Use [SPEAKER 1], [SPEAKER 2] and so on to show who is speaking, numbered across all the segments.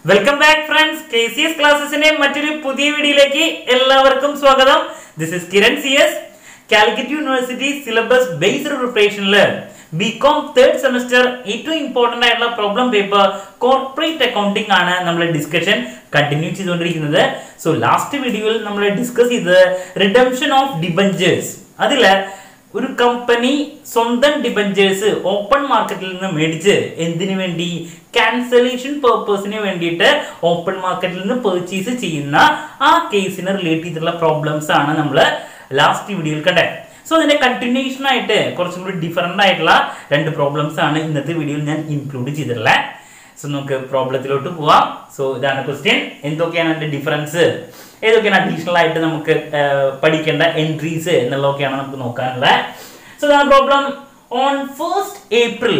[SPEAKER 1] Welcome back friends. KCS ക്ലാസ്സസിന്റെ മറ്റൊരു പുതിയ വീഡിയോയിലേക്ക് എല്ലാവർക്കും സ്വാഗതം. This is Kiran CS. Calicut University syllabus based preparation BCom third semester ഏറ്റവും ഇമ്പോർട്ടന്റ് ആയിട്ടുള്ള പ്രോബ്ലം പേപ്പർ കോർപ്പറേറ്റ് അക്കൗണ്ടിംഗ് ആണ് നമ്മൾ ഡിസ്കഷൻ കണ്ടിന്യൂ ചെയ്തുകൊണ്ടിരിക്കുന്നത്. സോ ലാസ്റ്റ് വീഡിയോയിൽ നമ്മൾ ഡിസ്കസ് ചെയ്തത് റിഡംഷൻ ഓഫ് ഡിബഞ്ചേഴ്സ്. അതില് ഒരു കമ്പനി സ്വന്തം ഡിബഞ്ചേഴ്സ് ഓപ്പൺ മാർക്കറ്റിൽ നിന്ന് മേടിച്ച് എന്തിനു വേണ്ടി ക്യാൻസലേഷൻ പർപ്പസിന് വേണ്ടിയിട്ട് ഓപ്പൺ മാർക്കറ്റിൽ നിന്ന് പർച്ചേസ് ചെയ്യുന്ന ആ കേസിനെ റിലേറ്റ് ചെയ്തിട്ടുള്ള പ്രോബ്ലംസ് ആണ് നമ്മൾ ലാസ്റ്റ് വീഡിയോയിൽ കണ്ടത്. സോ അതിന്റെ കണ്ടിന്യൂഷൻ ആയിട്ട് കുറച്ചും കൂടി ഡിഫറെന്റ് ആയിട്ടുള്ള രണ്ട് പ്രോബ്ലംസ് ആണ് ഇന്നത്തെ വീഡിയോയിൽ ഞാൻ ഇൻക്ലൂഡ് ചെയ്തിട്ടുള്ളത്. സോ നമുക്ക് പ്രോബ്ലത്തിലോട്ട് പോവാം. സോ ഇതാണ് ക്വസ്റ്റ്യൻ. എന്തൊക്കെയാണ് അതിന്റെ ഡിഫറൻസ്, ഏതൊക്കെയാണ് അഡീഷണൽ ആയിട്ട് നമുക്ക് പഠിക്കേണ്ട എൻട്രീസ് എന്നുള്ളതൊക്കെയാണ് നമുക്ക് നോക്കാനുള്ളത്. സോ ദാ problem on 1st April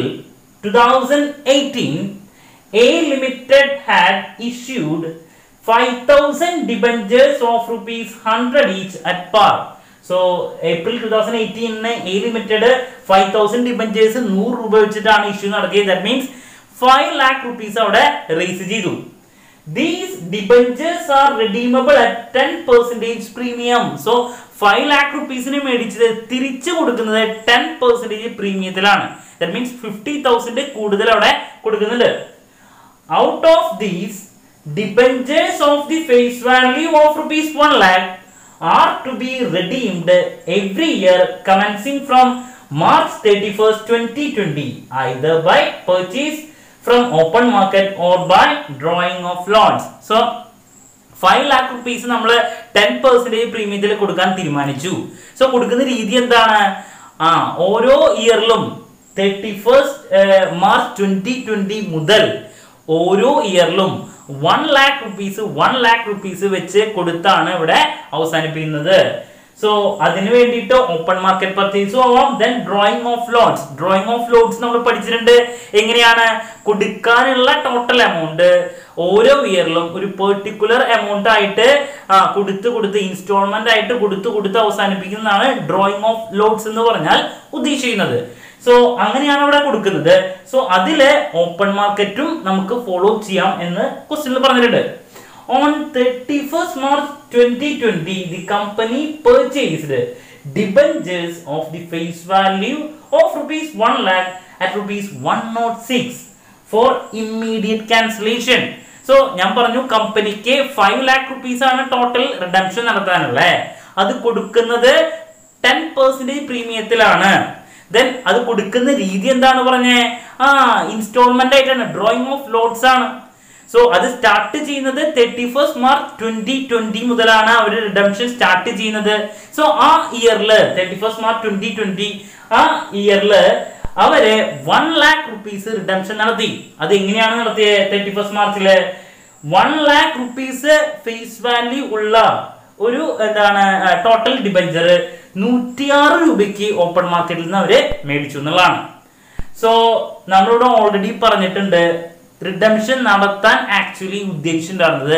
[SPEAKER 1] 2018 A Limited had issued 5,000 debentures of rupees 100 each at par. So April 2018 A Limited 5,000 debentures 100 രൂപ വെച്ചിട്ടാണ് ഇഷ്യൂ നടത്തിയത്. That means 5 lakh rupees അവിടെ റേസ് ചെയ്തു. These debentures are redeemable at 10% premium. So 5 lakh rupees നെ മേടിച്ചത് തിരിച്ചു കൊടുക്കുന്നത് 10% പ്രീമിയത്തിലാണ്. That means 50,000 കൂടുതൽ അവിടെ കൊടുക്കുന്നുണ്ട്. Out of these, debentures of the face value of rupees 1 lakh are to be redeemed every year commencing from March 31st, 2020, either by purchase from open market or by drawing of lots. So 5 lakh rupees നമ്മൾ 10% പ്രീമിയത്തിൽ കൊടുക്കാൻ തീരുമാനിച്ചു. So കൊടുക്കുന്ന രീതി എന്താണ്? ഓരോ ഇയറിലും 31st March 2020 മുതൽ ഓരോ ഇയറിലും 1 lakh rupees വെച്ച് കൊടുത്താണ് ഇവിടെ അവസാനിപ്പിക്കുന്നത്. സോ അതിനു വേണ്ടിയിട്ട് ഓപ്പൺ മാർക്കറ്റ് പർച്ചേസും ആവാം. ദെൻ ഡ്രോയിങ് ഓഫ് ലോട്ട്സ് നമ്മൾ പഠിച്ചിട്ടുണ്ട്. എങ്ങനെയാണ് കൊടുക്കാനുള്ള ടോട്ടൽ എമൗണ്ട് ഓരോ ഇയറിലും ഒരു പെർട്ടിക്കുലർ എമൗണ്ട് ആയിട്ട് കൊടുത്ത് ഇൻസ്റ്റാൾമെന്റ് ആയിട്ട് കൊടുത്ത് അവസാനിപ്പിക്കുന്നതാണ് ഡ്രോയിങ് ഓഫ് ലോട്ട്സ് എന്ന് പറഞ്ഞാൽ ഉദ്ദേശിക്കുന്നത്. സോ അങ്ങനെയാണ് ഇവിടെ കൊടുക്കുന്നത്. സോ അതില് ഓപ്പൺ മാർക്കറ്റും നമുക്ക് ഫോളോ ചെയ്യാം എന്ന് ക്വസ്റ്റ്യനിൽ പറഞ്ഞിട്ടുണ്ട്. On 31st March 2020, the company purchased debentures of the face value of rupees 1 lakh at rupees 106 for immediate cancellation. So ഞാൻ പറഞ്ഞു കമ്പനിക്ക് 5 lakh rupees ആണ് ടോട്ടൽ റിഡംഷൻ നടത്താനുള്ളത്. അത് കൊടുക്കുന്നത് 10% പ്രീമിയത്തിലാണ്. ദെൻ അത് കൊടുക്കുന്ന രീതി എന്താണ് പറഞ്ഞേ? ഇൻസ്റ്റാൾമെന്റ് ആയിട്ടാണ്, ഡ്രോയിങ് ഓഫ് ലോട്ട്സ് ആണ്. സോ അത് സ്റ്റാർട്ട് ചെയ്യുന്നത് 31st March 2020 മുതലാണ് അവർ റിഡംഷൻ സ്റ്റാർട്ട് ചെയ്യുന്നത്. സോ ആ ഇയറില് 31st March 2020 ആ ഇയറില് അവര് 1 lakh rupees റിഡംഷൻ നടത്തി. അത് എങ്ങനെയാണ് നടത്തിയത്? 31st Marchല് 1 lakh rupees ഫേസ് വാല്യൂ ഉള്ള ഒരു ടോട്ടൽ ഡിബഞ്ചർ 106 രൂപയ്ക്ക് ഓപ്പൺ മാർക്കറ്റിൽ നിന്ന് അവര് മേടിച്ചു എന്നുള്ളതാണ്. സോ നമ്മളിവിടെ ഓൾറെഡി പറഞ്ഞിട്ടുണ്ട് റിഡംഷൻ നടത്താൻ ആക്ച്വലി ഉദ്ദേശിച്ചിട്ടുണ്ടായിരുന്നത്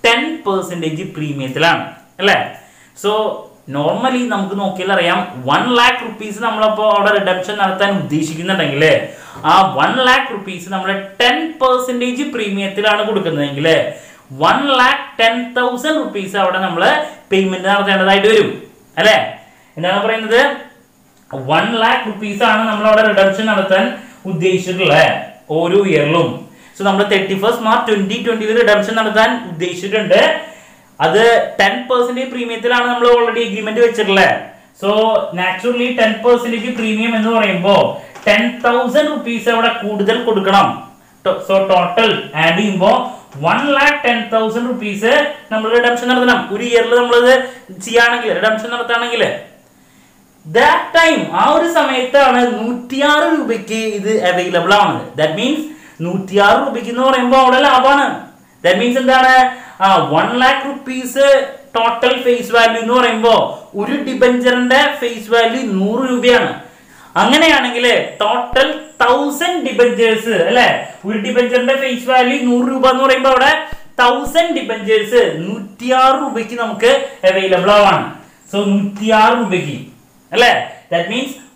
[SPEAKER 1] 10% പ്രീമിയത്തിലാണ് അല്ലെ. സോ നോർമലി നമുക്ക് നോക്കിയാൽ അറിയാം 1 lakh rupees നമ്മളപ്പോ അവിടെ റിഡംഷൻ നടത്താൻ ഉദ്ദേശിക്കുന്നുണ്ടെങ്കിൽ ആ 1 lakh rupees നമ്മൾ 10% പ്രീമിയത്തിലാണ് കൊടുക്കുന്നതെങ്കിൽ 1,10,000 rupees അവിടെ നമ്മൾ പേയ്മെന്റ് നടത്തേണ്ടതായിട്ട് വരും അല്ലെ. എന്താണ് പറയുന്നത്? 1 lakh rupees ആണ് നമ്മൾ അവിടെ റിഡംഷൻ നടത്താൻ ഉദ്ദേശിച്ചിട്ടുള്ളത് ഓരോ ഇയറിലും. സോ നമ്മൾ 31st March 2020 റിഡംഷൻ നടത്താൻ ഉദ്ദേശിച്ചിട്ടുണ്ട്. അത് 10% പ്രീമിയത്തിലാണ് നമ്മൾ ഓൾറെഡി എഗ്രിമെന്റ് വെച്ചിട്ടുള്ളത്. സോ നാച്ചുറലി 10% പ്രീമിയം എന്ന് പറയുമ്പോൾ 10,000 rupees അവിടെ കൂടുതൽ കൊടുക്കണം. സോ ടോട്ടൽ ആഡ് ചെയ്യുമ്പോൾ 1,10,000 rupees നമ്മൾ റിഡംഷൻ നടത്തണം. ഒരു ഇയറിൽ നമ്മളത് ചെയ്യുകയാണെങ്കിൽ റിഡംഷൻ നടത്തുകയാണെങ്കിൽ ദാറ്റ് ടൈം ആ ഒരു സമയത്താണ് 106 രൂപയ്ക്ക് ഇത് അവൈലബിൾ ആവുന്നത്. ദാറ്റ് മീൻസ് 106 രൂപയ്ക്ക് എന്ന് പറയുമ്പോൾ അവിടെ ലാഭമാണ്. ദാറ്റ് മീൻസ് എന്താണ്? 1 lakh rupees total face value എന്ന് പറയുമ്പോൾ ഒരു ഡിബഞ്ചറിന്റെ ഫേസ് വാല്യൂ 100 രൂപയാണ്. അങ്ങനെയാണെങ്കിൽ ടോട്ടൽ 1000 ഡിബഞ്ചേഴ്സ് അല്ലെ, ഒരു ഡിബഞ്ചറിന്റെ ഫേസ് വാല്യൂ 100 രൂപ എന്ന് പറയുമ്പോൾ അവിടെ 1000 ഡിബഞ്ചേഴ്സ് 106 രൂപയ്ക്ക് നമുക്ക് അവൈലബിൾ ആവാണ്. സോ 106 രൂപയ്ക്ക് അല്ലെ. ദാറ്റ് മീൻസ്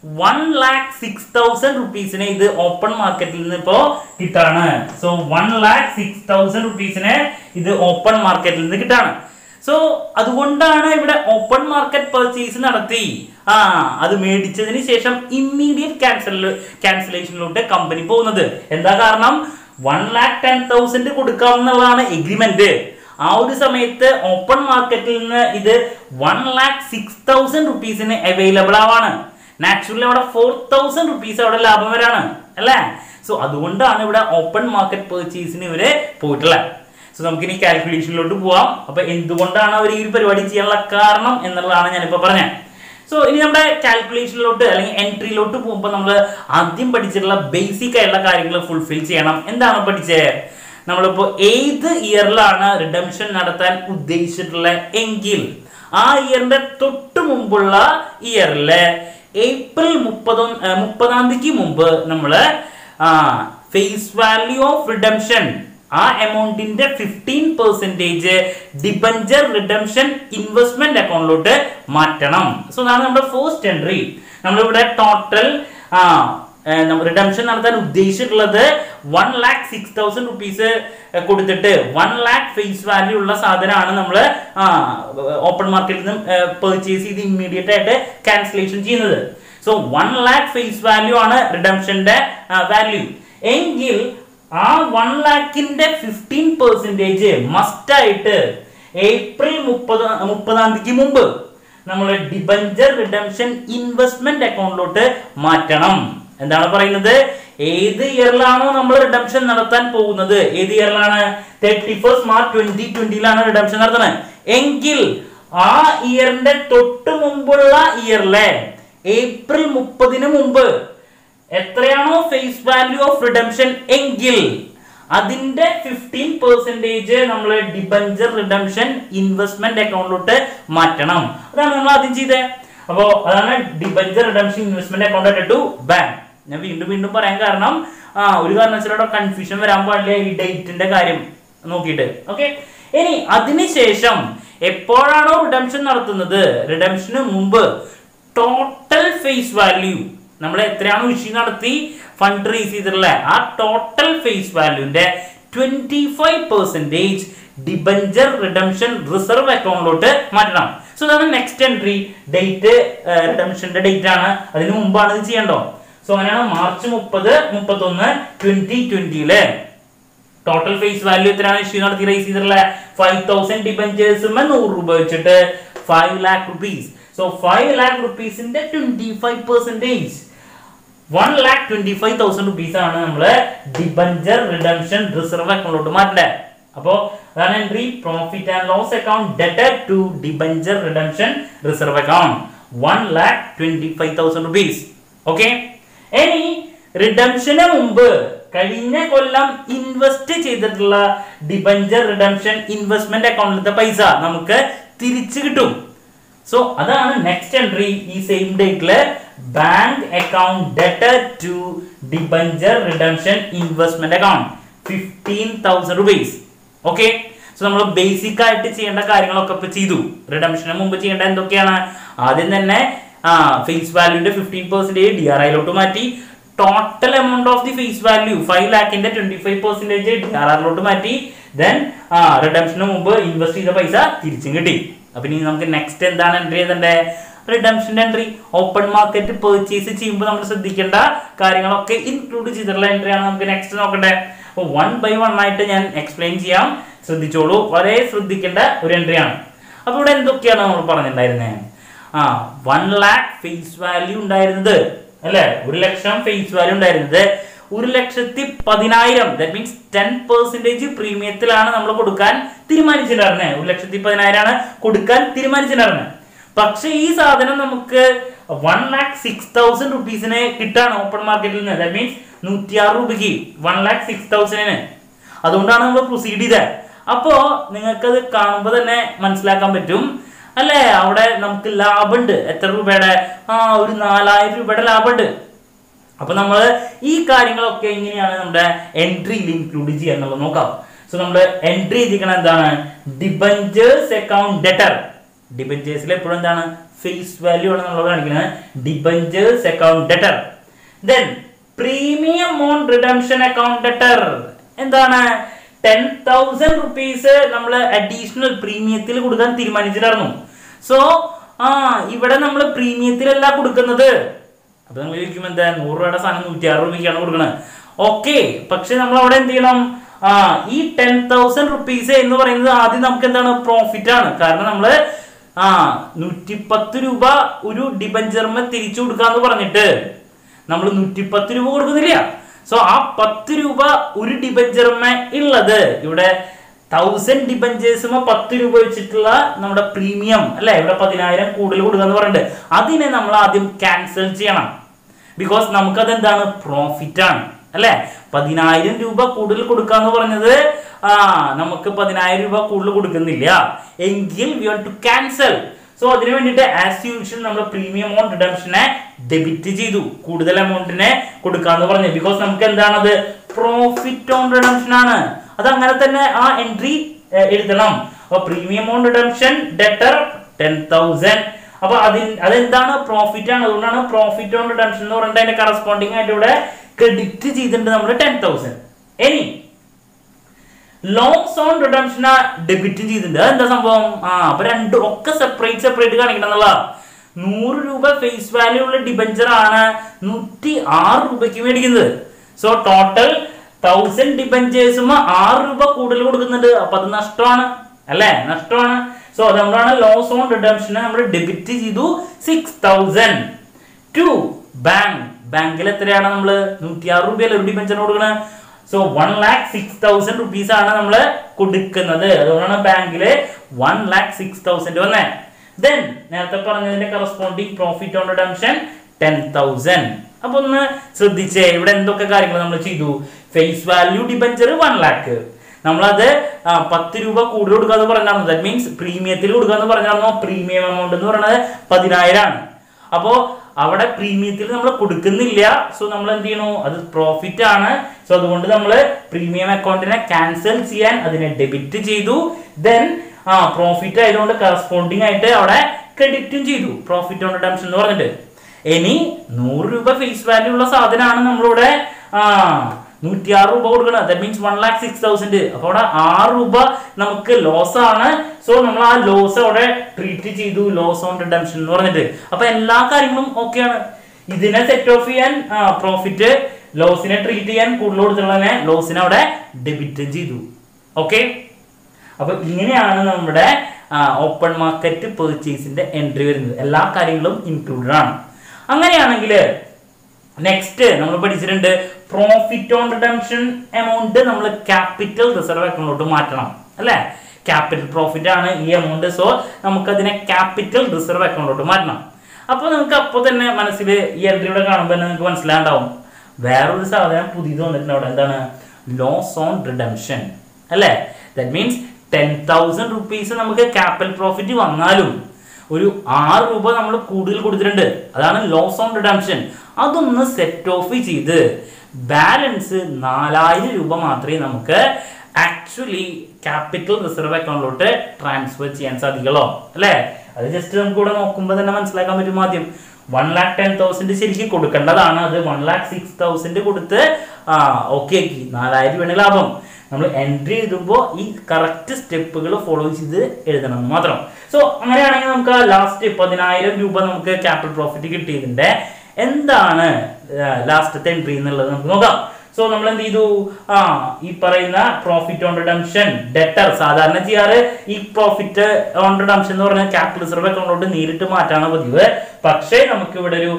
[SPEAKER 1] 1,06,000 rupeesനെ ഇത് ഓപ്പൺ മാർക്കറ്റിൽ നിന്ന് ഇപ്പോ കിട്ടാണ്. സോ 1,06,000 rupeesനെ ഇത് ഓപ്പൺ മാർക്കറ്റിൽ നിന്ന് കിട്ടാണ്. സോ അതുകൊണ്ടാണ് ഇവിടെ ഓപ്പൺ മാർക്കറ്റ് പർച്ചേസ് നടത്തി അത് മേടിച്ചതിന് ശേഷം ഇമ്മീഡിയറ്റ് ക്യാൻസലേഷനിലോട്ട് കമ്പനി പോകുന്നത്. എന്താ കാരണം? 1,10,000 കൊടുക്കാവുന്നതാണ് എഗ്രിമെന്റ്. ആ ഒരു സമയത്ത് ഓപ്പൺ മാർക്കറ്റിൽ നിന്ന് ഇത് 1,06,000 rupeesന് അവൈലബിൾ ആവാണ്. നാച്ചുറലി അവിടെ 4,000 rupees അവിടെ ലാഭം വരാണ് അല്ലേ? സോ അതുകൊണ്ടാണ് ഇവിടെ ഓപ്പൺ മാർക്കറ്റ് പർച്ചേസിന് ഇവര് പോയിട്ടുള്ളത്. സോ നമുക്കിനി കാൽക്കുലേഷനിലോട്ട് പോവാം. അപ്പൊ എന്തുകൊണ്ടാണ് അവർ ഈ ഒരു പരിപാടി ചെയ്യാനുള്ള കാരണം എന്നുള്ളതാണ് ഞാനിപ്പോ പറഞ്ഞത്. സോ ഇനി നമ്മുടെ കാൽക്കുലേഷനിലോട്ട് അല്ലെങ്കിൽ എൻട്രിയിലോട്ട് പോകുമ്പോൾ നമ്മൾ ആദ്യം പഠിച്ചിട്ടുള്ള ബേസിക് ആയിട്ടുള്ള കാര്യങ്ങൾ ഫുൾഫിൽ ചെയ്യണം. എന്താണ് പഠിച്ചത്? നമ്മളിപ്പോ ഏത് ഇയറിലാണ് റിഡംഷൻ നടത്താൻ ഉദ്ദേശിച്ചിട്ടുള്ളത് എങ്കിൽ ആ ഇയറിന്റെ തൊട്ട് മുമ്പുള്ള ഇയറില് ഏപ്രിൽ 30-ാം തീയതിക്ക് മുമ്പ് നമ്മള് ഫേസ് വാല്യൂ ഓഫ് റിഡംഷൻ ആ എമൗണ്ടിന്റെ 15% ഡിബഞ്ചർ റിഡംഷൻ ഇൻവെസ്റ്റ്മെന്റ് അക്കൗണ്ടിലോട്ട് മാറ്റണം. സോ അതാണ് നമ്മുടെ ഫസ്റ്റ് എൻട്രി. നമ്മളിവിടെ ടോട്ടൽ റിഡംഷൻ നടത്താൻ ഉദ്ദേശിച്ചിട്ടുള്ളത് 1,06,000 rupees കൊടുത്തിട്ട് 1 lakh ഫേസ് വാല്യൂ ഉള്ള സാധനമാണ് നമ്മൾ ഓപ്പൺ മാർക്കറ്റിൽ നിന്ന് പർച്ചേസ് ചെയ്ത് ഇമ്മീഡിയറ്റ് ആയിട്ട് ക്യാൻസലേഷൻ ചെയ്യുന്നത്. സോ 1 lakh ഫേസ് വാല്യൂ ആണ് റിഡംഷന്റെ വാല്യൂ എങ്കിൽ ആ 1 lakhന്റെ 15% മസ്റ്റ് ആയിട്ട് ഏപ്രിൽ 30-ാം തീയതിക്ക് മുമ്പ് നമ്മൾ ഡിബഞ്ചർ റിഡംഷൻ ഇൻവെസ്റ്റ്മെന്റ് അക്കൗണ്ടിലോട്ട് മാറ്റണം. എന്താണ് പറയുന്നത്? ഏത് ഇയറിലാണോ നമ്മൾ റിഡംഷൻ നടത്താൻ പോകുന്നത്, ഏത് ഇയറിലാണ്? 31st March 2020 റിഡംഷൻ നടത്തുന്നത് എങ്കിൽ ആ ഇയറിന്റെ തൊട്ട് മുമ്പുള്ള ഇയറിലെ ഏപ്രിൽ 30-ന് മുമ്പ് എത്രയാണോ ഫേസ് വാല്യൂ ഓഫ് റിഡംഷൻ എങ്കിൽ അതിന്റെ 15% നമ്മൾ ഡിബഞ്ചർ റിഡംഷൻ ഇൻവെസ്റ്റ്മെന്റ് അക്കൗണ്ടിലോട്ട് മാറ്റണം. അതാണ് നമ്മൾ ആദ്യം ചെയ്തത്. അപ്പോ അതാണ് debenture redemption investment account to bank. ഞാൻ വീണ്ടും പറയാൻ കാരണം ഒരു കാരണവശാലും കൺഫ്യൂഷൻ വരാൻ പാടില്ല ഈ ഡേറ്റിന്റെ കാര്യം നോക്കിയിട്ട്. ഓക്കെ, ഇനി അതിനുശേഷം എപ്പോഴാണോ റിഡംഷൻ നടത്തുന്നത്, റിഡംഷന് മുമ്പ് ടോട്ടൽ ഫേസ് വാല്യൂ നമ്മൾ എത്രയാണോ ഇഷ്യൂ നടത്തി ഫണ്ട് റേസ് ചെയ്തിട്ടുള്ള ആ ടോട്ടൽ ഫേസ് വാല്യൂന്റെ 25% ഡിബഞ്ചർ റിഡംഷൻ റിസർവ് അക്കൗണ്ടിലോട്ട് മാറ്റണം. സോ അതാണ് നെക്സ്റ്റ് എൻട്രി. ഡേറ്റ് റിഡംഷന്റെ ഡേറ്റ് ആണ്, അതിന് മുമ്പാണ് ഇത് ചെയ്യേണ്ടോ. സോ അങ്ങനെയാണ് മാർച്ച് 30-31, 2020 ടോട്ടൽ ഫേസ് വാല്യൂ എത്രയാണ് ഇഷ്യൂ നടത്തി റേസ് ചെയ്തിട്ടുള്ള 5,000 ഡിബഞ്ചേഴ്സ് 100 രൂപ വെച്ചിട്ട് 5 lakh rupees. സോ 5 lakh rupeesന്റെ 25% 1,25,000 rupees ആണ് നമ്മള് ഡിബഞ്ചർ റിഡംഷൻ റിസർവ് അക്കൗണ്ടിലോട്ട് മാറ്റേണ്ടത്. അപ്പോ അതാണ് entry. Profit and loss account debtor to debenture redemption reserve account 1,25,000 rupees. Okay, ഇനി റിഡംഷന് മുമ്പ് കഴിഞ്ഞ കൊല്ലം ഇൻവെസ്റ്റ് ചെയ്തിട്ടുള്ള ഡിബഞ്ചർ റിഡംഷൻ ഇൻവെസ്റ്റ്മെന്റ് അക്കൗണ്ടിലത്തെ പൈസ നമുക്ക് തിരിച്ചു കിട്ടും. സോ അതാണ് നെക്സ്റ്റ് എൻട്രി. ഈ സെയിം ഡേറ്റില് bank account debtor to debenture redemption investment account 15,000 rupees. Okay, so നമ്മൾ ബേസിക് ആയിട്ട് ചെയ്യേണ്ട കാര്യങ്ങളൊക്കെ ഇപ്പൊ ചെയ്തു. റിഡംഷന് മുമ്പ് ചെയ്യേണ്ട എന്തൊക്കെയാണ്? ആദ്യം തന്നെ ഫേസ് വാല്യൂന്റെ 15% DRIലോട്ട് മാറ്റി. Total amount of the face value 5 lakhന്റെ 25% DRRലോട്ട് മാറ്റി. ദെൻ റിഡംഷന് മുമ്പ് ഇൻവെസ്റ്റ് ചെയ്ത പൈസ തിരിച്ചും കിട്ടി. അപ്പൊ ഇനി നമുക്ക് നെക്സ്റ്റ് എന്താണ് എൻട്രി ചെയ്തേ? Redemption entry. Open market purchase ചെയ്യുമ്പോൾ നമ്മൾ ശ്രദ്ധിക്കേണ്ട കാര്യങ്ങളൊക്കെ ഇൻക്ലൂഡ് ചെയ്തിട്ടുള്ള എൻട്രിയാണ് നമുക്ക് നെക്സ്റ്റ് നോക്കണ്ടേ. അപ്പോൾ 1 by 1 ആയിട്ട് ഞാൻ എക്സ്പ്ലെയിൻ ചെയ്യാം, ശ്രദ്ധിച്ചോളൂ. വളരെ ശ്രദ്ധിക്കേണ്ട ഒരു എൻട്രിയാണ്. അപ്പൊ ഇവിടെ എന്തൊക്കെയാണ് നമ്മൾ പറഞ്ഞിട്ടുണ്ടായിരുന്നത്? 1 lakh ഫേസ് വാല്യൂ ഉണ്ടായിരുന്നത് അല്ലെ, 1 ലക്ഷം ഫേസ് വാല്യൂ ഉണ്ടായിരുന്നത് 1,10,000. ദാറ്റ് മീൻസ് 10% പ്രീമിയത്തിലാണ് നമ്മൾ കൊടുക്കാൻ തീരുമാനിച്ചിട്ടുണ്ടായിരുന്നത്. 1,10,000 കൊടുക്കാൻ തീരുമാനിച്ചിട്ടുണ്ടായിരുന്നത്. പക്ഷെ ഈ സാധനം നമുക്ക് 1,06,000 rupeesനെ കിട്ടാണ് ഓപ്പൺ മാർക്കറ്റിൽ നിന്ന്. ദാറ്റ് മീൻസ് 106 രൂപയ്ക്ക് 1,06,000. അതുകൊണ്ടാണ് നമ്മൾ പ്രൊസീഡ് ചെയ്തത്. അപ്പോ നിങ്ങൾക്കത് കാണുമ്പോൾ തന്നെ മനസ്സിലാക്കാൻ പറ്റും അല്ലെ, അവിടെ നമുക്ക് ലാഭമുണ്ട്. എത്ര രൂപയുടെ? ഒരു 4,000 രൂപയുടെ ലാഭമുണ്ട്. അപ്പൊ നമ്മൾ ഈ കാര്യങ്ങളൊക്കെ എങ്ങനെയാണ് നമ്മുടെ എൻട്രിയിൽ ഇൻക്ലൂഡ് ചെയ്യുക എന്നുള്ളത് നോക്കാം. സോ നമ്മൾ എൻട്രി ചെയ്തിരിക്കണം എന്താണ്? Debentures account debtor. ഡിബഞ്ചേഴ്സിൽ എപ്പോഴും എന്താണ്? ഫേസ് വാല്യൂ ആണ് നമ്മൾ കാണിക്കുന്നത്. Debentures account debtor. Then premium on redemption account debtor എന്താണ്? 10,000 rupees നമ്മൾ അഡീഷണൽ പ്രീമിയത്തിൽ കൊടുക്കാൻ തീരുമാനിച്ചിട്ടായിരുന്നു. സോ ഇവിടെ നമ്മൾ പ്രീമിയത്തിലല്ല കൊടുക്കുന്നത്. അപ്പൊ നമ്മൾ ചോദിക്കും എന്താ 100 രൂപയുടെ സാധനം 106 രൂപയ്ക്കാണ് കൊടുക്കുന്നത്. ഓക്കെ, പക്ഷെ നമ്മൾ അവിടെ എന്ത് ചെയ്യണം? ഈ 10,000 rupees എന്ന് പറയുന്നത് ആദ്യം നമുക്ക് എന്താണ്? പ്രോഫിറ്റ് ആണ്. കാരണം നമ്മള് 110 രൂപ ഒരു ഡിബഞ്ചർമ തിരിച്ചു കൊടുക്കാന്ന് പറഞ്ഞിട്ട് നമ്മൾ 110 രൂപ കൊടുക്കുന്നില്ല. സോ ആ 10 രൂപ ഒരു ഡിബഞ്ചർമ ഉള്ളത് ഇവിടെ 1000 ഡിബഞ്ചേഴ്സുമ 10 രൂപ വെച്ചിട്ടുള്ള നമ്മുടെ പ്രീമിയം അല്ലെ, ഇവിടെ 10,000 കൂടുതൽ കൊടുക്കാന്ന് പറഞ്ഞിട്ട് അതിനെ നമ്മൾ ആദ്യം ക്യാൻസൽ ചെയ്യണം. ബിക്കോസ് നമുക്കത് എന്താണ്? പ്രോഫിറ്റ് ആണ് അല്ലെ. 10,000 രൂപ കൂടുതൽ കൊടുക്കാന്ന് പറഞ്ഞത് നമുക്ക് 10,000 രൂപ കൂടുതൽ കൊടുക്കുന്നില്ല എങ്കിൽ we want to cancel. So അതിനു വേണ്ടിയിട്ട് ആസ് യൂഷ്വൽ നമ്മൾ പ്രീമിയം ഓൺ റിഡംഷനെ ഡെബിറ്റ് ചെയ്തു, കൂടുതൽ എമൗണ്ടിനെ കൊടുക്കാന്ന് പറഞ്ഞു. ബിക്കോസ് നമുക്ക് എന്താണത്? പ്രോഫിറ്റ് ഓൺ റിഡംഷൻ ആണ്. അത് അങ്ങനെ തന്നെ ആ എൻട്രി എഴുതണം. അപ്പൊ പ്രീമിയം ഓൺ റിഡംഷൻ ഡെറ്റർ 10,000. അപ്പൊ അതെന്താണ്? പ്രോഫിറ്റ് ആണ്. അതുകൊണ്ടാണ് പ്രോഫിറ്റ് ഓൺ റിഡംഷൻ എന്ന് പറഞ്ഞിട്ട് അതിന്റെ കറസ്പോണ്ടിങ് ആയിട്ട് ഇവിടെ ക്രെഡിറ്റ് ചെയ്തിട്ടുണ്ട് നമ്മൾ 10,000. ഇനി ലോൺസ് ഓൺ റിഡംഷൻ ഡെബിറ്റ് ചെയ്തിട്ടുണ്ട്. അതെന്താ സംഭവം? അപ്പൊ രണ്ടും ഒക്കെ സെപ്പറേറ്റ് കാണിക്കണം എന്നുള്ള. 100 രൂപ ഫേസ് വാല്യൂ ഉള്ള ഡിബഞ്ചർ ആണ് 106 രൂപയ്ക്ക് മേടിക്കുന്നത്. സോ ടോട്ടൽ 1000 ഡിബഞ്ചേഴ്സും 6 രൂപ കൂടുതൽ കൊടുക്കുന്നുണ്ട്. അപ്പൊ അത് നഷ്ടമാണ് അല്ലെ, നഷ്ടമാണ്. സോ അതുകൊണ്ടാണ് ലോസ് ഓൺ റിഡംഷൻ നമ്മൾ ഡെബിറ്റ് ചെയ്തു 6,000 ടു ബാങ്ക്. ബാങ്കിൽ എത്രയാണ് നമ്മൾ? 106 രൂപയല്ലേ ഒരു ഡിബഞ്ചറിന് കൊടുക്കുന്നത്. സോ 1,06,000 rupees ആണ് നമ്മൾ കൊടുക്കുന്നത്. അതുകൊണ്ടാണ് ബാങ്കില് 1,06,000 വന്നേ. ദെൻ നേരത്തെ പറഞ്ഞതിന്റെ കറസ്പോണ്ടിങ് പ്രോഫിറ്റ് ഓൺ റിഡംഷൻ 10,000. അപ്പൊ ഒന്ന് ശ്രദ്ധിച്ചേ, ഇവിടെ എന്തൊക്കെ കാര്യങ്ങൾ നമ്മൾ ചെയ്തു? ഫേസ് വാല്യൂ ഡിബഞ്ചർ 1 lakh, നമ്മളത് 10 രൂപ കൂടുതൽ കൊടുക്കാന്ന് പറഞ്ഞായിരുന്നു. ദാറ്റ് മീൻസ് പ്രീമിയത്തിൽ കൊടുക്കാന്ന് പറഞ്ഞായിരുന്നു. പ്രീമിയം എമൗണ്ട് എന്ന് പറയുന്നത് 10,000 ആണ്. അപ്പോ അവിടെ പ്രീമിയത്തിൽ നമ്മൾ കൊടുക്കുന്നില്ല. സോ നമ്മൾ എന്ത് ചെയ്യണു? അത് പ്രോഫിറ്റ് ആണ്. സോ അതുകൊണ്ട് നമ്മൾ പ്രീമിയം അക്കൗണ്ടിനെ ക്യാൻസൽ ചെയ്യാൻ അതിനെ ഡെബിറ്റ് ചെയ്തു. ദെൻ പ്രോഫിറ്റ് ആയതുകൊണ്ട് കറസ്പോണ്ടിങ് ആയിട്ട് അവിടെ ക്രെഡിറ്റും ചെയ്തു, പ്രോഫിറ്റ് ഓൺ റിഡംഷൻ എന്ന് പറഞ്ഞിട്ട്. ഇനി 100 രൂപ ഫേസ് വാല്യൂ ഉള്ള സാധനമാണ് നമ്മളിവിടെ 106 രൂപ കൊടുക്കണം. That means 1,06,000. അപ്പൊ അവിടെ 6 രൂപ നമുക്ക് ലോസ് ആണ്. സോ നമ്മൾ ആ ലോസ് അവിടെ ട്രീറ്റ് ചെയ്തു ലോസ് ഓൺ റിഡംഷൻ എന്ന് പറഞ്ഞിട്ട്. അപ്പൊ എല്ലാ കാര്യങ്ങളും ഓക്കെയാണ്. ഇതിനെ സെറ്റ് ഓഫ് ചെയ്യാൻ പ്രോഫിറ്റ്, ലോസിനെ ട്രീറ്റ് ചെയ്യാൻ കൂടുതൽ കൊടുത്തുള്ളതിനെ ലോസിനെ അവിടെ ഡെബിറ്റ് ചെയ്തു. ഓക്കെ, അപ്പൊ ഇങ്ങനെയാണ് നമ്മുടെ ഓപ്പൺ മാർക്കറ്റ് പെർച്ചേസിന്റെ എൻട്രി വരുന്നത്. എല്ലാ കാര്യങ്ങളും ഇൻക്ലൂഡഡ് ആണ്. അങ്ങനെയാണെങ്കിൽ നെക്സ്റ്റ് നമ്മൾ പഠിച്ചിട്ടുണ്ട് പ്രോഫിറ്റ് ഓൺ റിഡംഷൻ എമൗണ്ട് നമ്മൾ ക്യാപിറ്റൽ റിസർവ് അക്കൗണ്ടിലോട്ട് മാറ്റണം അല്ലെ. ക്യാപിറ്റൽ പ്രോഫിറ്റ് ആണ് ഈ എമൗണ്ട്. സോ നമുക്ക് അതിനെ ക്യാപിറ്റൽ റിസർവ് അക്കൗണ്ടിലോട്ട് മാറ്റണം. അപ്പോൾ നമുക്ക് അപ്പോൾ തന്നെ മനസ്സിൽ ഈ എൻട്രിയുടെ കാണുമ്പോൾ തന്നെ നിങ്ങൾക്ക് മനസ്സിലാണ്ടാവും വേറൊരു സാധനം പുതിയത് വന്നിട്ടുണ്ട് അവിടെ. എന്താണ്? ലോസ് ഓൺ റിഡംഷൻ അല്ലെ. ദാറ്റ് മീൻസ് 10,000 rupees നമുക്ക് ക്യാപിറ്റൽ പ്രോഫിറ്റ് വന്നാലും ഒരു 6 രൂപ നമ്മൾ കൂടുതൽ കൊടുത്തിട്ടുണ്ട്. അതാണ് ലോസ് ഓൺ റിഡംഷൻ. അതൊന്ന് സെറ്റ് ഓഫ് ചെയ്ത് ബാലൻസ് 4,000 രൂപ മാത്രമേ നമുക്ക് ആക്ച്വലി ക്യാപിറ്റൽ റിസർവ് അക്കൗണ്ടിലോട്ട് ട്രാൻസ്ഫർ ചെയ്യാൻ സാധിക്കുള്ളൂ അല്ലെ. അത് ജസ്റ്റ് നമുക്ക് ഇവിടെ നോക്കുമ്പോൾ തന്നെ മനസ്സിലാക്കാൻ പറ്റും. ആദ്യം 1,10,000 ശരിക്കും കൊടുക്കേണ്ടതാണ്. അത് 1,06,000 കൊടുത്ത് ഓക്കെ ആക്കി 4,000 രൂപയാണ് ലാഭം. നമ്മൾ എൻട്രി എഴുതുമ്പോൾ ഈ കറക്റ്റ് സ്റ്റെപ്പുകൾ ഫോളോ ചെയ്ത് എഴുതണം മാത്രം. സോ അങ്ങനെയാണെങ്കിൽ നമുക്ക് ലാസ്റ്റ് 10,000 രൂപ നമുക്ക് ക്യാപിറ്റൽ പ്രോഫിറ്റ് കിട്ടിയതിന്റെ എന്താണ് ലാസ്റ്റത്തെ എൻട്രി എന്നുള്ളത് നമുക്ക് നോക്കാം. സോ നമ്മൾ എന്ത് ചെയ്തു? ഈ പറയുന്ന പ്രോഫിറ്റ് ഓൺ റിഡംഷൻ ഡെറ്റർ സാധാരണ ചെയ്യാറ് ഈ പ്രോഫിറ്റ് ഓൺ റിഡംഷൻ എന്ന് പറഞ്ഞാൽ ക്യാപിറ്റൽ റിസർവ് അക്കൗണ്ടിലോട്ട് നേരിട്ട് മാറ്റാണ് പതിവ്. പക്ഷേ നമുക്ക് ഇവിടെ ഒരു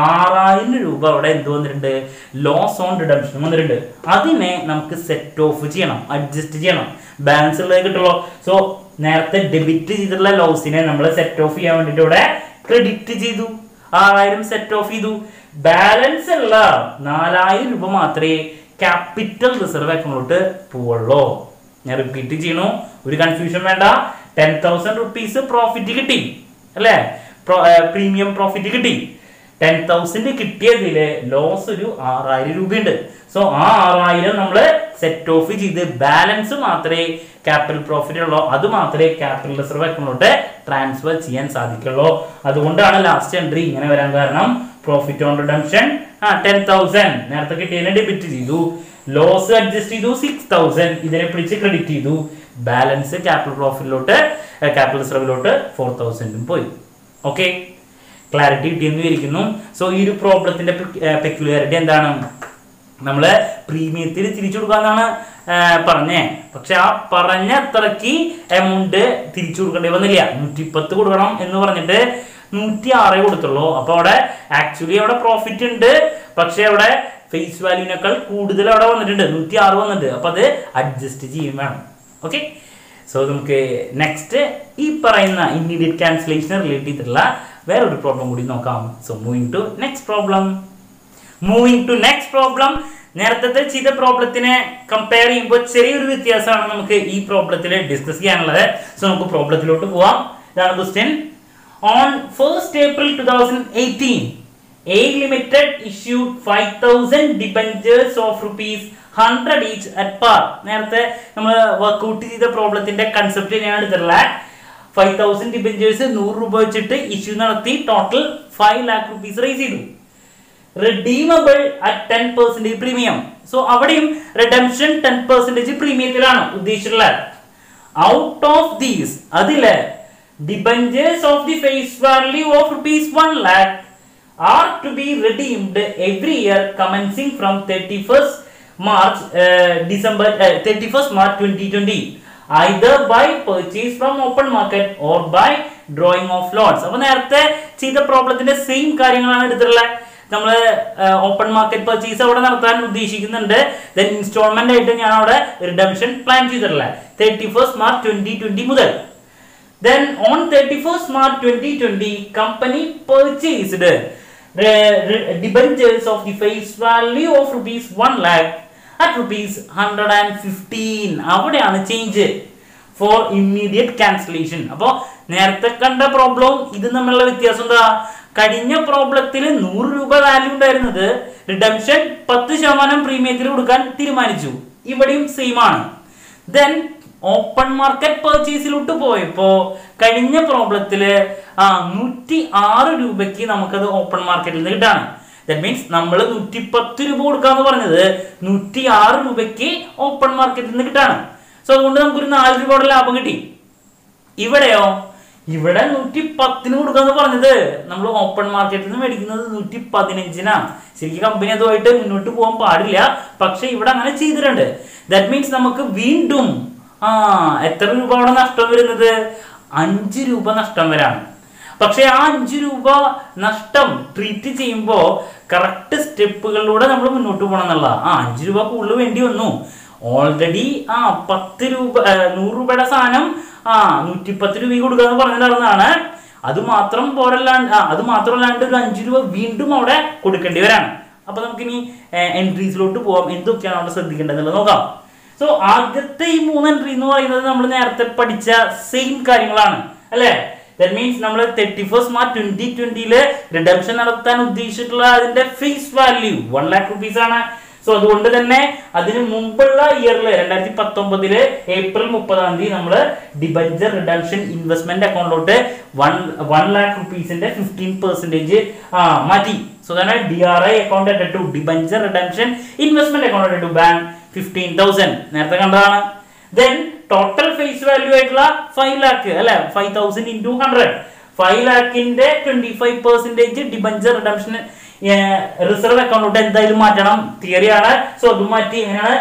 [SPEAKER 1] 6,000 രൂപ അവിടെ എന്ത് വന്നിട്ടുണ്ട്? ലോസ് ഓൺ റിഡംഷൻ വന്നിട്ടുണ്ട്. അതിനെ നമുക്ക് സെറ്റ് ഓഫ് ചെയ്യണം, അഡ്ജസ്റ്റ് ചെയ്യണം, ബാലൻസ് ഉള്ളത് കിട്ടുള്ളൂ. സോ നേരത്തെ ഡെബിറ്റ് ചെയ്തിട്ടുള്ള ലോസിനെ നമ്മൾ സെറ്റ് ഓഫ് ചെയ്യാൻ വേണ്ടിട്ട് ഇവിടെ ക്രെഡിറ്റ് ചെയ്തു. 6,000 സെറ്റ് ഓഫ് ചെയ്തു. ബാലൻസ് ഉള്ള 4,000 രൂപ മാത്രമേ ക്യാപിറ്റൽ റിസർവ് അക്കൗണ്ടിലോട്ട് പോവുള്ളൂ. ഞാൻ റിപ്പീറ്റ് ചെയ്യണു, ഒരു കൺഫ്യൂഷൻ വേണ്ട. 10,000 rupees പ്രോഫിറ്റ് കിട്ടി അല്ലെ, പ്രീമിയം പ്രോഫിറ്റ് കിട്ടി. 10,000 കിട്ടിയതില് ലോസ് ഒരു 6,000 രൂപയുണ്ട്. സോ ആ 6,000 നമ്മൾ സെറ്റ് ഓഫ് ചെയ്ത് ബാലൻസ് മാത്രമേ ക്യാപിറ്റൽ പ്രോഫിറ്റ് ഉള്ളൂ, അത് മാത്രമേ ക്യാപിറ്റൽ റിസർവ് അക്കൗണ്ടിലോട്ട് ട്രാൻസ്ഫർ ചെയ്യാൻ സാധിക്കുള്ളൂ. അതുകൊണ്ടാണ് ലാസ്റ്റ് എൻട്രി ഇങ്ങനെ വരാൻ കാരണം. പ്രോഫിറ്റ് ഓൺ റിഡംഷൻ 10,000 നേരത്തെ കിട്ടിയതിനെ ഡെബിറ്റ് ചെയ്തു, ലോസ് അഡ്ജസ്റ്റ് ചെയ്തു 6,000, ഇതിനെ പിടിച്ച് ക്രെഡിറ്റ് ചെയ്തു, ബാലൻസ് ക്യാപിറ്റൽ പ്രോഫിറ്റിലോട്ട് ക്യാപിറ്റൽ റിസർവിലോട്ട് 4,000 പോയി. ഓക്കെ, ക്ലാരിറ്റി കിട്ടിയെന്ന് വിചാരിക്കുന്നു. സോ ഈ ഒരു പ്രോബ്ലത്തിന്റെ പെക്യുലാരിറ്റി എന്താണ്? നമ്മള് പ്രീമിയത്തിന് തിരിച്ചു കൊടുക്കാന്നാണ് പറഞ്ഞേ, പക്ഷെ ആ പറഞ്ഞ അത്രക്ക് എമൗണ്ട് തിരിച്ചു കൊടുക്കേണ്ടി വന്നില്ല. 110 കൊടുക്കണം എന്ന് പറഞ്ഞിട്ട് 106 കൊടുത്തുള്ളൂ. അപ്പൊ അവിടെ ആക്ച്വലി അവിടെ പ്രോഫിറ്റ് ഉണ്ട്, പക്ഷെ അവിടെ ഫേസ് വാല്യൂവിനേക്കാൾ കൂടുതൽ അവിടെ വന്നിട്ടുണ്ട്, 106 വന്നിട്ടുണ്ട്. അപ്പൊ അത് അഡ്ജസ്റ്റ് ചെയ്യും വേണം. ഓക്കെ, സോ നമുക്ക് നെക്സ്റ്റ് ഈ പറയുന്ന ഇമ്മീഡിയറ്റ് ക്യാൻസലേഷൻ റിലേറ്റ് ചെയ്തിട്ടുള്ള വേറൊരു പ്രോബ്ലം കൂടി നോക്കാം. So moving to next problem. നേരത്തെ ചെയ്ത പ്രോബ്ലത്തിനെ കമ്പയർ ചെയ്യുമ്പോൾ ചെറിയൊരു വ്യത്യാസമാണ് നമുക്ക് ഈ പ്രോബ്ലത്തിൽ ഡിസ്കസ് ചെയ്യാനുള്ളത്. സോ നമുക്ക് പ്രോബ്ലത്തിലോട്ട് പോവാം. ഇതാണ് question. On 1st April 2018 A Limited issued 5,000 debentures of ₹100 each at par. നേരത്തെ നമ്മൾ വർക്ക്ഔട്ട് ചെയ്ത പ്രോബ്ലത്തിന്റെ കൺസെപ്റ്റ് ഞാൻ എടുത്തിട്ടുള്ള 5,000 ഡിബെഞ്ചേഴ്സ് 100 രൂപ വെച്ചിട്ട് ഇഷ്യൂ നടത്തി ടോട്ടൽ 5 lakh rupees റേസ് ചെയ്തു. Redeemable at 10% premium. സോ അവിടെയും റിഡംഷൻ 10% പ്രീമിയത്തിലാണ് ഉദ്ദേശിച്ചിട്ടുള്ളത്. ഔട്ട് ഓഫ് ദീസ് അതിലെ debentures of the face value of ₹1 lakh are to be redeemed every year commencing from 31st March 2020 either by purchase from open market or by drawing of lots. അപ്പോൾ നേരത്തെ ചെയ്ത പ്രോബ്ലത്തിന്റെ same കാര്യങ്ങളാണ് എടുത്തിട്ടുള്ളത്. നമ്മൾ open market purchase അവിടെ നടത്താൻ ഉദ്ദേശിക്കുന്നുണ്ട്. Then instalment ആയിട്ട് ഞാൻ അവിടെ റിഡംഷൻ പ്ലാൻ ചെയ്തിട്ടുള്ളത് 31st March 2020 മുതൽ. Then on 31st March 2020, company purchased debentures of the face value of ₹1 lakh at ₹115. അവിടെയാണ് ചേഞ്ച് ഫോർ ഇമ്മീഡിയറ്റ് ക്യാൻസലേഷൻ. അപ്പോൾ നേരത്തെ കണ്ട പ്രോബ്ലം ഇത് തമ്മിലുള്ള വ്യത്യാസം എന്താ? കഴിഞ്ഞ പ്രോബ്ലത്തിൽ 100 രൂപ വാല്യൂ ഉണ്ടായിരുന്നത് റിഡംഷൻ 10% പ്രീമിയത്തിൽ കൊടുക്കാൻ തീരുമാനിച്ചു. ഇവിടെയും സെയിം ആണ്. ദെൻ ഓപ്പൺ മാർക്കറ്റ് പർച്ചേസിലോട്ട് പോയപ്പോ കഴിഞ്ഞ പ്രോബ്ലത്തില് 106 രൂപയ്ക്ക് നമുക്കത് ഓപ്പൺ മാർക്കറ്റിൽ നിന്ന് കിട്ടാണ്. ദാറ്റ് മീൻസ് നമ്മൾ 110 രൂപ കൊടുക്കാന്ന് പറഞ്ഞത് 106 രൂപയ്ക്ക് ഓപ്പൺ മാർക്കറ്റിൽ നിന്ന് കിട്ടാണ്. സോ അതുകൊണ്ട് നമുക്കൊരു 4 രൂപയുടെ ലാഭം കിട്ടി. ഇവിടെയോ ഇവിടെ 110 കൊടുക്കാന്ന് പറഞ്ഞത് നമ്മൾ ഓപ്പൺ മാർക്കറ്റിൽ നിന്ന് മേടിക്കുന്നത് 115. ശരിക്കും കമ്പനി അതുമായിട്ട് മുന്നോട്ട് പോകാൻ പാടില്ല, പക്ഷെ ഇവിടെ അങ്ങനെ ചെയ്തിട്ടുണ്ട്. ദാറ്റ് മീൻസ് നമുക്ക് വീണ്ടും എത്ര രൂപ അവിടെ നഷ്ടം വരുന്നത്? 5 രൂപ നഷ്ടം വരാണ്. പക്ഷെ ആ 5 രൂപ നഷ്ടം ട്രീറ്റ് ചെയ്യുമ്പോൾ കറക്റ്റ് സ്റ്റെപ്പുകളിലൂടെ നമ്മൾ മുന്നോട്ട് പോകണം എന്നുള്ള 5 രൂപ കൂടുതൽ വേണ്ടി വന്നു. ഓൾറെഡി 10 രൂപ 100 രൂപയുടെ സാധനം 110 രൂപ കൊടുക്കുക എന്ന് പറഞ്ഞിട്ടുള്ളതാണ്. അത് മാത്രമല്ലാണ്ട് ഒരു 5 രൂപ വീണ്ടും അവിടെ കൊടുക്കേണ്ടി വരാണ്. അപ്പൊ നമുക്കിനി എൻട്രീസിലോട്ട് പോവാം. എന്തൊക്കെയാണ് അവിടെ ശ്രദ്ധിക്കേണ്ടതെന്നുള്ളത് നോക്കാം. സോ ആദ്യത്തെ ഈ 3 എൻട്രി എന്ന് പറയുന്നത് നമ്മൾ നേരത്തെ പഠിച്ച സെയിം കാര്യങ്ങളാണ് അല്ലെ? ദാറ്റ് മീൻസ് നമ്മൾ 31st March 2020 റിഡംഷൻ നടത്താൻ ഉദ്ദേശിച്ചിട്ടുള്ള അതിന്റെ ഫേസ് വാല്യൂ 1 lakh rupees ആണ്. സോ അതുകൊണ്ട് തന്നെ അതിന് മുമ്പുള്ള ഇയറില് 2019 April 30 നമ്മൾ ഡിബഞ്ചർ റിഡംഷൻ ഇൻവെസ്റ്റ്മെന്റ് അക്കൗണ്ടിലോട്ട് 1 lakh rupeesന്റെ 15% മാറ്റി. സോ തന്നെ DRI account to debenture redemption investment account to bank 15,000 നേരത്തെ കണ്ടതാണ്. ദെൻ ടോട്ടൽ ഫേസ് വാല്യൂ ആയിട്ടുള്ള 5 lakh അല്ലെ, 5,000 into 100, 5 lakhന്റെ 25% ഡിബഞ്ചർ റിഡംഷൻ റിസർവ് അക്കൗണ്ടിലോട്ട് എന്തായാലും മാറ്റണം, തിയറിയാണ്. സോ അത് മാറ്റി എങ്ങനെയാണ്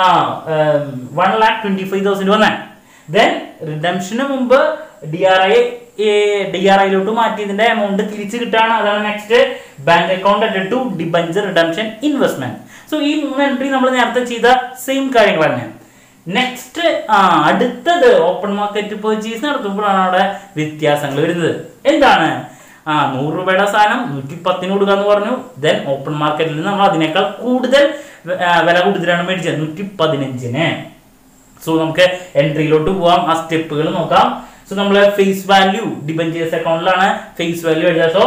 [SPEAKER 1] 1,25,000 വന്നേ. ദെൻ റിഡംഷന് മുമ്പ് DRIയിലോട്ട് മാറ്റിയതിന്റെ എമൗണ്ട് തിരിച്ചു കിട്ടാണ്. അതാണ് next bank account to debenture redemption investment. So ഈ 3 എൻട്രി നമ്മൾ നേരത്തെ ചെയ്ത സെയിം കാര്യങ്ങൾ തന്നെ. നെക്സ്റ്റ് അടുത്തത് ഓപ്പൺ മാർക്കറ്റ് പർച്ചേസ് നടത്തുമ്പോഴാണ് അവിടെ വ്യത്യാസങ്ങൾ വരുന്നത്. എന്താണ്? 100 രൂപയുടെ സാധനം 110 കൊടുക്കാന്ന് പറഞ്ഞു. ദെൻ ഓപ്പൺ മാർക്കറ്റിൽ നിന്ന് നമ്മൾ അതിനേക്കാൾ കൂടുതൽ വില കൂടുതലാണ് മേടിച്ചത് 115. സോ നമുക്ക് എൻട്രിയിലോട്ട് പോവാം, ആ സ്റ്റെപ്പുകൾ നോക്കാം. സോ നമ്മൾ ഫേസ് വാല്യൂ ഡിബഞ്ചേഴ്സ് അക്കൗണ്ടിലാണ് ഫേസ് വാല്യൂ എഴുതുക. So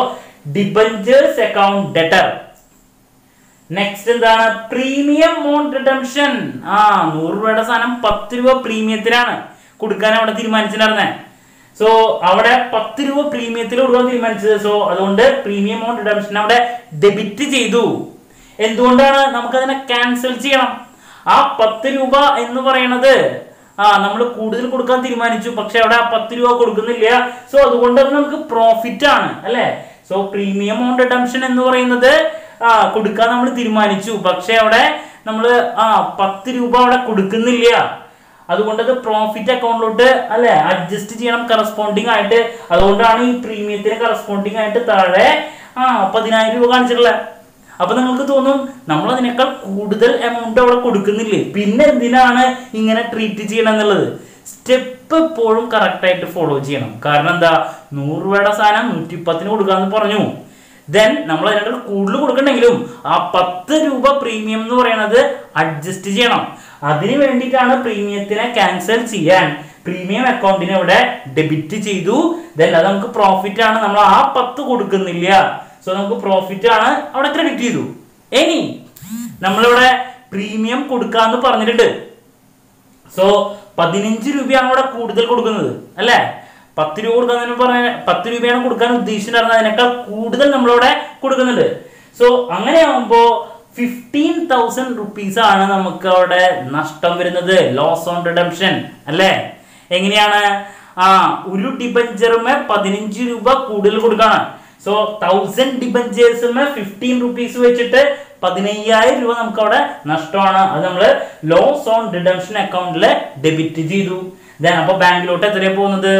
[SPEAKER 1] debentures account debtor. Next എന്താണ്? Premium on redemption. 100 രൂപയുടെ സാധനം 10 രൂപ പ്രീമിയത്തിലാണ് കൊടുക്കാൻ അവിടെ തീരുമാനിച്ചിട്ടുണ്ടായിരുന്നത്. സോ അവിടെ 10 രൂപ പ്രീമിയത്തിൽ കൊടുക്കാൻ തീരുമാനിച്ചത്. സോ അതുകൊണ്ട് പ്രീമിയം ഓൺ റിഡംഷൻ അവിടെ ഡെബിറ്റ് ചെയ്തു. എന്തുകൊണ്ടാണ്? നമുക്കതിനെ ക്യാൻസൽ ചെയ്യണം. ആ 10 രൂപ എന്ന് പറയുന്നത് നമ്മൾ കൂടുതൽ കൊടുക്കാൻ തീരുമാനിച്ചു, പക്ഷെ അവിടെ ആ 10 രൂപ കൊടുക്കുന്നില്ല. സോ അതുകൊണ്ട് അത് നമുക്ക് പ്രോഫിറ്റ് ആണ് അല്ലെ. സോ പ്രീമിയം ഓൺ റിഡംഷൻ എന്ന് പറയുന്നത് കൊടുക്കാൻ നമ്മൾ തീരുമാനിച്ചു, പക്ഷെ അവിടെ നമ്മൾ 10 രൂപ അവിടെ കൊടുക്കുന്നില്ല. അതുകൊണ്ട് അത് പ്രോഫിറ്റ് അക്കൗണ്ടിലോട്ട് അല്ലെ അഡ്ജസ്റ്റ് ചെയ്യണം കറസ്പോണ്ടിങ് ആയിട്ട്. അതുകൊണ്ടാണ് ഈ പ്രീമിയത്തിന് കറസ്പോണ്ടിങ് ആയിട്ട് താഴെ 10,000 രൂപ കാണിച്ചിട്ടുള്ളത്. അപ്പൊ നിങ്ങൾക്ക് തോന്നും നമ്മൾ അതിനേക്കാൾ കൂടുതൽ എമൗണ്ട് അവിടെ കൊടുക്കുന്നില്ലേ, പിന്നെ എന്തിനാണ് ഇങ്ങനെ ട്രീറ്റ് ചെയ്യണം എന്നുള്ളത്. സ്റ്റെപ്പ് എപ്പോഴും കറക്റ്റ് ആയിട്ട് ഫോളോ ചെയ്യണം. കാരണം എന്താ? 100 രൂപയുടെ സാധനം 110 കൊടുക്കാന്ന് പറഞ്ഞു. ദെൻ നമ്മൾ അതിനേക്കാൾ കൂടുതൽ കൊടുക്കണമെങ്കിലും ആ 10 രൂപ പ്രീമിയം എന്ന് പറയുന്നത് അഡ്ജസ്റ്റ് ചെയ്യണം. അതിന് വേണ്ടിയിട്ടാണ് പ്രീമിയത്തിനെ ക്യാൻസൽ ചെയ്യാൻ പ്രീമിയം അക്കൗണ്ടിനെ ഇവിടെ ഡെബിറ്റ് ചെയ്തു. ദെൻ അത് നമുക്ക് പ്രോഫിറ്റ് ആണ്, നമ്മൾ ആ 10 കൊടുക്കുന്നില്ല. സോ നമുക്ക് പ്രോഫിറ്റ് ആണ് അവിടെ ക്രെഡിറ്റ് ചെയ്തു. ഇനി നമ്മളിവിടെ പ്രീമിയം കൊടുക്കാന്ന് പറഞ്ഞിട്ടുണ്ട്. സോ 15 രൂപയാണ് അവിടെ കൂടുതൽ കൊടുക്കുന്നത് അല്ലെ. 10 രൂപ കൊടുക്കാൻ പറഞ്ഞ 10 രൂപയാണ് കൊടുക്കാൻ ഉദ്ദേശിച്ചിട്ടുണ്ടായിരുന്നത്, അതിനേക്കാൾ കൂടുതൽ നമ്മളിവിടെ കൊടുക്കുന്നുണ്ട്. സോ അങ്ങനെയാകുമ്പോ 15,000 റുപ്പീസ് ആണ് നമുക്ക് അവിടെ നഷ്ടം വരുന്നത്, ലോസ് ഓൺ റിഡംഷൻ അല്ലെ. എങ്ങനെയാണ്? ഒരു ഡിബഞ്ചറുമേ 15 രൂപ കൂടുതൽ കൊടുക്കണം. സോ 1000 ഡിബഞ്ചേഴ്സുമേ 15 റുപ്പീസ് വെച്ചിട്ട് 15,000 രൂപ നമുക്ക് അവിടെ നഷ്ടമാണ്. അത് നമ്മൾ ലോസ് ഓൺ റിഡംഷൻ അക്കൗണ്ടിൽ ഡെബിറ്റ് ചെയ്തു. ദെൻ അപ്പൊ ബാങ്കിലോട്ട് എത്രയാണ് പോകുന്നത്?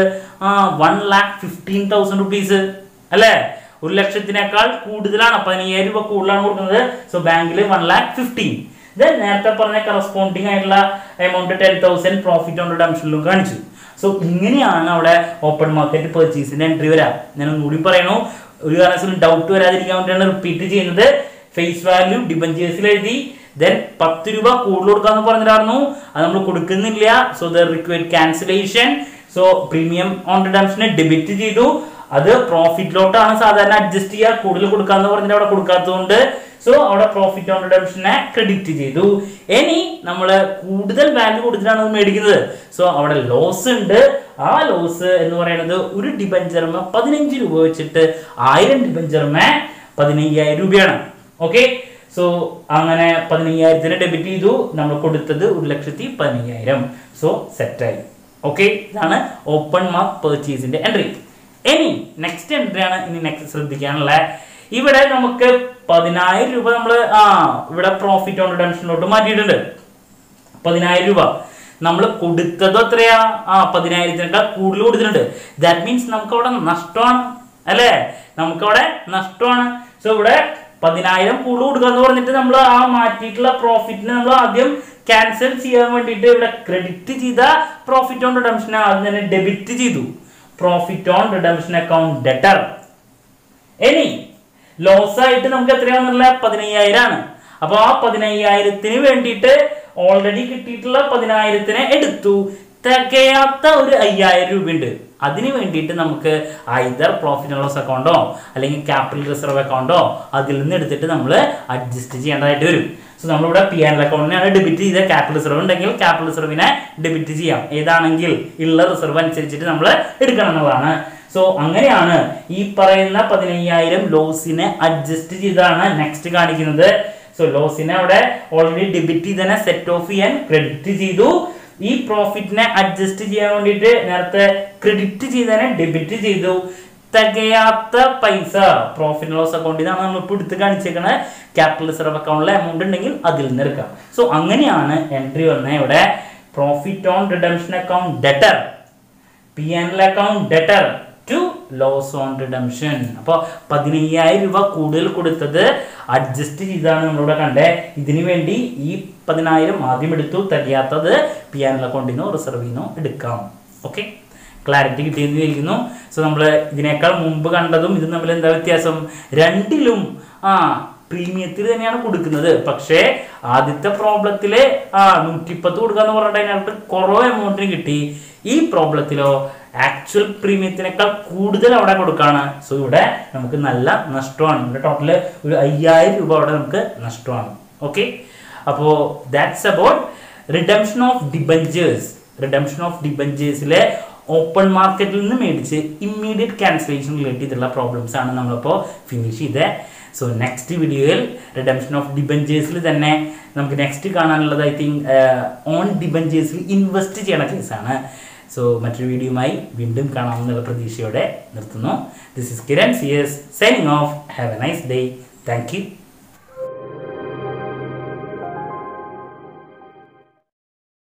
[SPEAKER 1] 1,15,000 റുപ്പീസ് അല്ലെ. 1 ലക്ഷത്തിനേക്കാൾ കൂടുതലാണ്, 15,000 രൂപ കൂടുതലാണ് കൊടുക്കുന്നത്. സോ ബാങ്കിൽ 1,15,000. ദെൻ നേരത്തെ പറഞ്ഞ കറസ്പോണ്ടിങ് ആയിട്ടുള്ള എമൗണ്ട് 10,000 പ്രോഫിറ്റ് ഓൺ റിഡംഷനിലും കാണിച്ചു. സോ ഇങ്ങനെയാണ് അവിടെ ഓപ്പൺ മാർക്കറ്റ് പെർച്ചേസിന്റെ എൻട്രി വരാം. ഞാൻ ഒന്നുകൂടി പറയണു, ഒരു കാരണവശാലും ഡൗട്ട് വരാതിരിക്കാൻ വേണ്ടിയാണ് റിപ്പീറ്റ് ചെയ്യുന്നത്. ഫേസ് വാല്യൂ ഡിബഞ്ചേഴ്സിൽ എഴുതി. ദെൻ 10 രൂപ കൂടുതൽ കൊടുക്കാന്ന് പറഞ്ഞിട്ടായിരുന്നു, അത് നമ്മൾ കൊടുക്കുന്നില്ല. So the required cancellation. So premium on റിഡംഷനെ ഡെബിറ്റ് ചെയ്തു. അത് പ്രോഫിറ്റിലോട്ടാണ് സാധാരണ അഡ്ജസ്റ്റ് ചെയ്യുക, കൂടുതൽ കൊടുക്കാന്ന് പറഞ്ഞിട്ട് അവിടെ കൊടുക്കാത്തതുകൊണ്ട്. സോ അവിടെ പ്രോഫിറ്റ് ഓൺ റിഡംഷനെ ക്രെഡിറ്റ് ചെയ്തു. ഇനി നമ്മൾ കൂടുതൽ വാല്യൂ കൊടുത്തിട്ടാണ് അത് മേടിക്കുന്നത്. സോ അവിടെ ലോസ് ഉണ്ട്. ആ ലോസ് എന്ന് പറയുന്നത് ഒരു ഡിബഞ്ചറുമേ 15 രൂപ വെച്ചിട്ട് 1000 ഡിബഞ്ചറുമേ 15,000 രൂപയാണ്. ഓക്കെ. സോ അങ്ങനെ 15,000 ഡെബിറ്റ് ചെയ്തു. നമ്മൾ കൊടുത്തത് 1,15,000. സോ സെറ്റായി. ഓക്കെ. ഇതാണ് ഓപ്പൺ മാർക്ക് പെർച്ചേസിന്റെ എൻട്രി. ഇനി നെക്സ്റ്റ് എൻട്രി ആണ് ഇനി നെക്സ്റ്റ് ശ്രദ്ധിക്കാനുള്ള. ഇവിടെ നമുക്ക് 10,000 രൂപ നമ്മൾ ഇവിടെ പ്രോഫിറ്റ് ഓൺ റിഡംഷനിലോട്ട് മാറ്റിയിട്ടുണ്ട്. 10,000 രൂപ നമ്മൾ കൊടുത്തത് എത്രയാ? 10,000-നേക്കാൾ കൂടുതൽ കൊടുത്തിട്ടുണ്ട്. ദാറ്റ് മീൻസ് നമുക്ക് അവിടെ നഷ്ടമാണ് അല്ലെ. നമുക്കവിടെ നഷ്ടമാണ്. സോ ഇവിടെ 10,000 കൂടുതൽ കൊടുക്കാന്ന് പറഞ്ഞിട്ട് നമ്മൾ ആ മാറ്റിയിട്ടുള്ള പ്രോഫിറ്റിനെ നമ്മൾ ആദ്യം ക്യാൻസൽ ചെയ്യാൻ വേണ്ടിയിട്ട് ഇവിടെ ക്രെഡിറ്റ് ചെയ്ത പ്രോഫിറ്റ് ഓൺ റിഡംഷനെ ആദ്യം തന്നെ ഡെബിറ്റ് ചെയ്തു. Profit on redemption account debtor. ഇനി ലോസ് ആയിട്ട് നമുക്ക് എത്രയാണെന്നുള്ള 15,000 ആണ്. അപ്പൊ ആ 15,000 വേണ്ടിയിട്ട് ഓൾറെഡി കിട്ടിയിട്ടുള്ള 10,000 എടുത്തു. തികയാത്ത ഒരു 5,000 രൂപ ഉണ്ട്. അതിന് വേണ്ടിയിട്ട് നമുക്ക് ഐദർ പ്രോഫിറ്റ് ആൻഡ് ലോസ് അക്കൗണ്ടോ അല്ലെങ്കിൽ ക്യാപിറ്റൽ റിസർവ് അക്കൗണ്ടോ അതിൽ നിന്ന് എടുത്തിട്ട് നമ്മൾ അഡ്ജസ്റ്റ് ചെയ്യേണ്ടതായിട്ട് വരും. സോ നമ്മളിവിടെ പി ആൻഡ് അക്കൗണ്ടിനാണ് ഡെബിറ്റ് ചെയ്ത. ക്യാപിറ്റൽ റിസർവ് ഉണ്ടെങ്കിൽ ക്യാപിറ്റൽ റിസർവിനെ ഡെബിറ്റ് ചെയ്യാം. ഏതാണെങ്കിൽ ഉള്ള റിസർവ് അനുസരിച്ചിട്ട് നമ്മൾ എടുക്കണം എന്നുള്ളതാണ്. സോ അങ്ങനെയാണ് ഈ പറയുന്ന 15,000 ലോസിനെ അഡ്ജസ്റ്റ് ചെയ്താണ് നെക്സ്റ്റ് കാണിക്കുന്നത്. സോ ലോസിനെ അവിടെ ഓൾറെഡി ഡെബിറ്റ് ചെയ്തതിനെ സെറ്റ് ഓഫ് ചെയ്യാൻ ക്രെഡിറ്റ് ചെയ്തു. ഈ പ്രോഫിറ്റിനെ അഡ്ജസ്റ്റ് ചെയ്യാൻ വേണ്ടിയിട്ട് നേരത്തെ ക്രെഡിറ്റ് ചെയ്തതിനെ ഡെബിറ്റ് ചെയ്തു. തികയാത്ത പൈസ പ്രോഫിറ്റ് ലോസ് അക്കൗണ്ടിൽ നിന്നാണ് നമ്മൾ ഇപ്പോൾ എടുത്ത് കാണിച്ചേക്കുന്നത്. ക്യാപിറ്റൽ റിസർവ് അക്കൗണ്ടിലെ എമൗണ്ട് ഉണ്ടെങ്കിൽ അതിൽ നിന്ന് എടുക്കാം. സോ അങ്ങനെയാണ് എൻട്രി വന്നത്. ഇവിടെ profit on redemption account debtor, P and L account debtor to loss on redemption. അപ്പോൾ 15,000 രൂപ കൂടുതൽ കൊടുത്തത് അഡ്ജസ്റ്റ് ചെയ്താണ് നമ്മളിവിടെ കണ്ടേ. ഇതിനു വേണ്ടി ഈ 10,000 ആദ്യം എടുത്തു. തികയാത്തത് പി ആൻഡ് എൽ അക്കൗണ്ടിൽ നിന്നോ റിസർവിൽ നിന്നോ എടുക്കാം. ഓക്കെ. ക്ലാരിറ്റി കിട്ടിയെന്ന് വിചാരിക്കുന്നു. സോ നമ്മൾ ഇതിനേക്കാൾ മുമ്പ് കണ്ടതും ഇതും തമ്മിൽ എന്താ വ്യത്യാസം? രണ്ടിലും പ്രീമിയത്തിൽ തന്നെയാണ് കൊടുക്കുന്നത്. പക്ഷേ ആദ്യത്തെ പ്രോബ്ലത്തില് 110 കൊടുക്കാന്ന് പറഞ്ഞിട്ട് അതിനകത്ത് കുറവ് എമൗണ്ടിന് കിട്ടി. ഈ പ്രോബ്ലത്തിലോ ആക്ച്വൽ പ്രീമിയത്തിനേക്കാൾ കൂടുതൽ അവിടെ കൊടുക്കുകയാണ്. സോ ഇവിടെ നമുക്ക് നല്ല നഷ്ടമാണ്. ഇവിടെ ടോട്ടൽ ഒരു 5000 രൂപ അവിടെ നമുക്ക് നഷ്ടമാണ്. ഓക്കെ, അപ്പോൾ that's about redemption of debentures. Redemption of ഡിബഞ്ചേഴ്സിലെ ഓപ്പൺ മാർക്കറ്റിൽ നിന്ന് മേടിച്ച് ഇമ്മീഡിയറ്റ് ക്യാൻസലേഷൻ റിലേറ്റ് ചെയ്തുള്ള പ്രോബ്ലംസ് ആണ് നമ്മളിപ്പോൾ ഫിനിഷ് ചെയ്തത്. സോ നെക്സ്റ്റ് വീഡിയോയിൽ റിഡംഷൻ ഓഫ് ഡിബഞ്ചേഴ്സിൽ തന്നെ നമുക്ക് നെക്സ്റ്റ് കാണാനുള്ളത് ഐ തിങ്ക് ഓൺ ഡിബഞ്ചേഴ്സിൽ ഇൻവെസ്റ്റ് ചെയ്യണ കേസാണ്. സോ മറ്റൊരു വീഡിയോയുമായി വീണ്ടും കാണാമെന്നുള്ള പ്രതീക്ഷയോടെ നിർത്തുന്നു. This is Kiran CS signing off. Have a nice day. Thank U.